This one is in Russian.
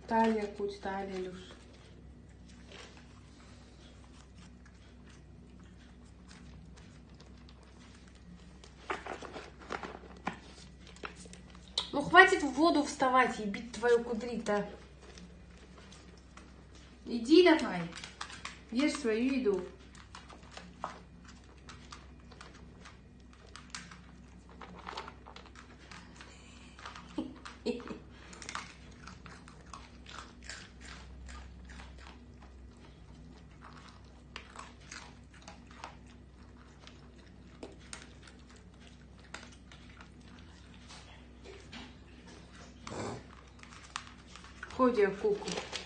Талия, куть, талия, Люш. Ну хватит в воду вставать и бить твою кудри-то. Иди давай, ешь свою еду. Ходя куку.